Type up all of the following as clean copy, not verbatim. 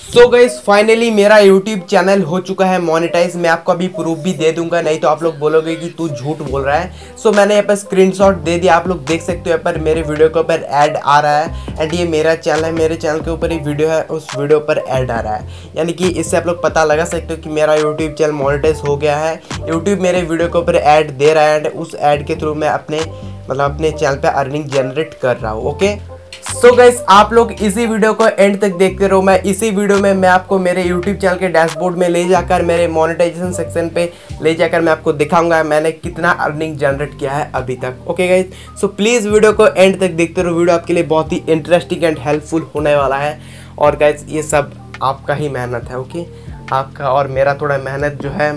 सो guys finally मेरा YouTube channel हो चुका है मोनेटाइज। मैं आपको अभी प्रूफ भी दे दूंगा, नहीं तो आप लोग बोलोगे कि तू झूठ बोल रहा है। सो मैंने यहाँ पर स्क्रीनशॉट दे दिया, आप लोग देख सकते हो। यहाँ पर मेरे वीडियो के ऊपर ऐड आ रहा है एंड ये मेरा चैनल है, मेरे चैनल के ऊपर ही वीडियो है, उस वीडियो पर ऐड आ रहा है। यानी कि इससे आप लोग पता लगा सकते हो कि मेरा यूट्यूब चैनल मोनेटाइज हो गया है। यूट्यूब मेरे वीडियो के ऊपर ऐड दे रहा है एंड उस ऐड के थ्रू मैं अपने चैनल पे अर्निंग जनरेट कर रहा हूँ। ओके सो गाइस आप लोग इसी वीडियो को एंड तक देखते रहो। मैं इसी वीडियो में मैं आपको मेरे YouTube चैनल के डैशबोर्ड में ले जाकर मेरे मोनेटाइजेशन सेक्शन पे ले जाकर मैं आपको दिखाऊंगा मैंने कितना अर्निंग जनरेट किया है अभी तक। Okay guys so please video को एंड तक देखते रहो, वीडियो आपके लिए बहुत ही इंटरेस्टिंग एंड हेल्पफुल होने वाला है। और गाइस ये सब आपका ही मेहनत है, ओके आपका और मेरा थोड़ा मेहनत जो है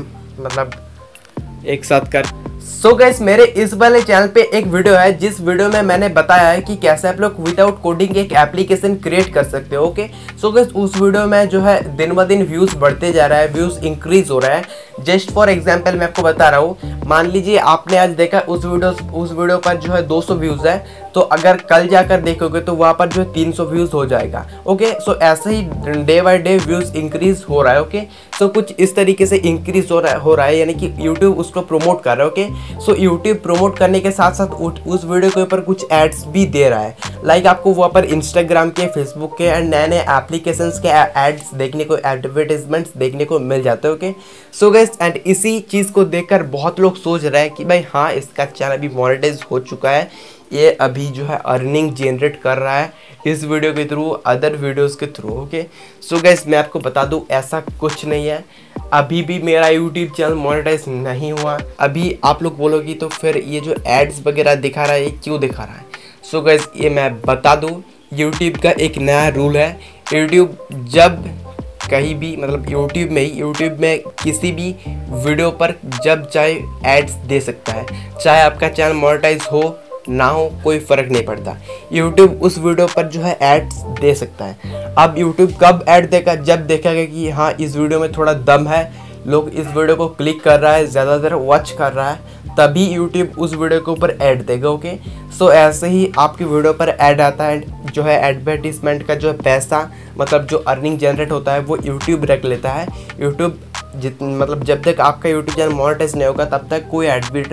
एक साथ कर। सो गाइस मेरे इस वाले चैनल पे एक वीडियो है जिस वीडियो में मैंने बताया है कि कैसे आप लोग विदाउट कोडिंग एक एप्लीकेशन क्रिएट कर सकते हो। ओके सो गाइस उस वीडियो में जो है दिन ब दिन व्यूज बढ़ते जा रहा है, व्यूज इंक्रीज हो रहा है। जस्ट फॉर एग्जांपल मैं आपको बता रहा हूँ, मान लीजिए आपने आज देखा उस वीडियो पर जो है 200 व्यूज है, तो अगर कल जाकर देखोगे तो वहाँ पर जो है 300 व्यूज हो जाएगा। ओके सो ऐसे ही day by day views increase हो रहा है। ओके सो कुछ इस तरीके से इंक्रीज हो रहा है यानी कि यूट्यूब उसको प्रमोट कर रहा है। ओके सो यूट्यूब प्रमोट करने के साथ साथ उस वीडियो के ऊपर कुछ एड्स भी दे रहा है। लाइक आपको वहाँ पर इंस्टाग्राम के, फेसबुक के एंड नए नए एप्लीकेशंस के एड्स देखने को, एडवर्टाइजमेंट्स देखने को मिल जाते हैं। ओके सो गाइस एंड इसी चीज़ को देखकर बहुत लोग सोच रहे हैं कि भाई हाँ इसका चैनल अभी मोनेटाइज हो चुका है, ये अभी जो है अर्निंग जनरेट कर रहा है इस वीडियो के थ्रू, अदर वीडियोस के थ्रू। ओके सो गाइस मैं आपको बता दूं ऐसा कुछ नहीं है, अभी भी मेरा यूट्यूब चैनल मोनेटाइज नहीं हुआ। अभी आप लोग बोलोगे तो फिर ये जो एड्स वगैरह दिखा रहा है ये क्यों दिखा रहा है। सो गाइस ये मैं बता दूं, यूट्यूब का एक नया रूल है। यूट्यूब जब कहीं भी यूट्यूब में किसी भी वीडियो पर जब चाहे एड्स दे सकता है, चाहे आपका चैनल मोनेटाइज हो ना हो कोई फ़र्क नहीं पड़ता। यूट्यूब उस वीडियो पर जो है एड्स दे सकता है। अब यूट्यूब कब ऐड देगा, जब देखेगा कि हाँ इस वीडियो में थोड़ा दम है, लोग इस वीडियो को क्लिक कर रहा है, ज़्यादातर वॉच कर रहा है, तभी यूट्यूब उस वीडियो के ऊपर ऐड देगा। ओके सो ऐसे ही आपकी वीडियो पर ऐड आता है, जो है एडवर्टीजमेंट का जो है पैसा जो अर्निंग जनरेट होता है वो यूट्यूब रख लेता है। यूट्यूब जब तक आपका यूट्यूब चैनल मोनेटाइज नहीं होगा तब तक कोई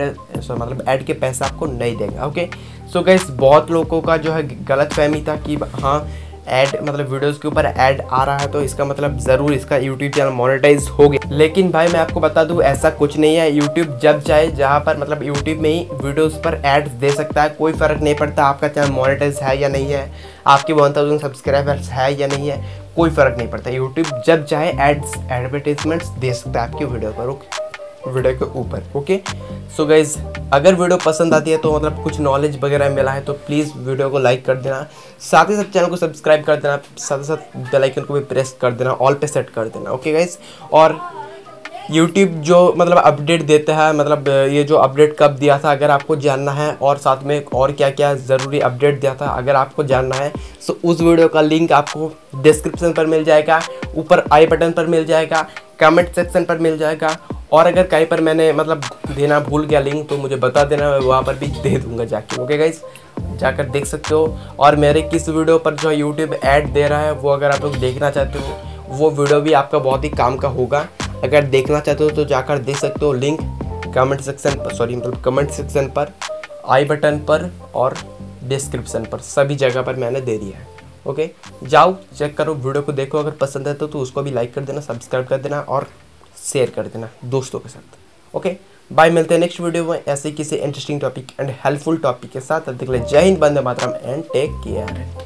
ऐड के पैसा आपको नहीं देगा। ओके सो गाइस बहुत लोगों का जो है गलत फहमी था कि हाँ ऐड वीडियोस के ऊपर ऐड आ रहा है तो इसका ज़रूर इसका यूट्यूब चैनल मोनेटाइज हो गया। लेकिन भाई मैं आपको बता दूं ऐसा कुछ नहीं है। यूट्यूब जब चाहे जहाँ पर यूट्यूब में ही वीडियोस पर एड्स दे सकता है, कोई फ़र्क नहीं पड़ता आपका चैनल मोनेटाइज है या नहीं है, आपके 1000 सब्सक्राइबर्स है या नहीं है, कोई फ़र्क नहीं पड़ता। यूट्यूब जब चाहे एड्स, एडवर्टाइजमेंट्स दे सकता है आपकी वीडियो के ऊपर। ओके सो गाइज अगर वीडियो पसंद आती है तो कुछ नॉलेज वगैरह मिला है तो प्लीज़ वीडियो को लाइक कर देना, साथ ही साथ चैनल को सब्सक्राइब कर देना, साथ ही साथ बेल आइकन को भी प्रेस कर देना, ऑल पे सेट कर देना। ओके गाइज और यूट्यूब जो अपडेट देता है, ये जो अपडेट कब दिया था अगर आपको जानना है, और साथ में और क्या क्या ज़रूरी अपडेट दिया था अगर आपको जानना है, तो उस वीडियो का लिंक आपको डिस्क्रिप्शन पर मिल जाएगा, ऊपर आई बटन पर मिल जाएगा, कमेंट सेक्शन पर मिल जाएगा। और अगर कहीं पर मैंने देना भूल गया लिंक तो मुझे बता देना, मैं वहाँ पर भी दे दूँगा जाके। ओके गाइस जाकर देख सकते हो। और मेरे किस वीडियो पर जो यूट्यूब ऐड दे रहा है वो अगर आप लोग देखना चाहते हो वो वीडियो भी आपका बहुत ही काम का होगा। अगर देखना चाहते हो तो जाकर देख सकते हो, लिंक कमेंट सेक्शन पर, आई बटन पर और डिस्क्रिप्शन पर, सभी जगह पर मैंने दे दिया है। ओके जाओ चेक करो, वीडियो को देखो, अगर पसंद है तो उसको भी लाइक कर देना, सब्सक्राइब कर देना और शेयर कर देना दोस्तों के साथ। ओके बाय, मिलते हैं नेक्स्ट वीडियो में ऐसे किसी interesting topic and helpful topic के साथ। तब तक के लिए जय हिंद, वंदे मातरम एंड टेक केयर।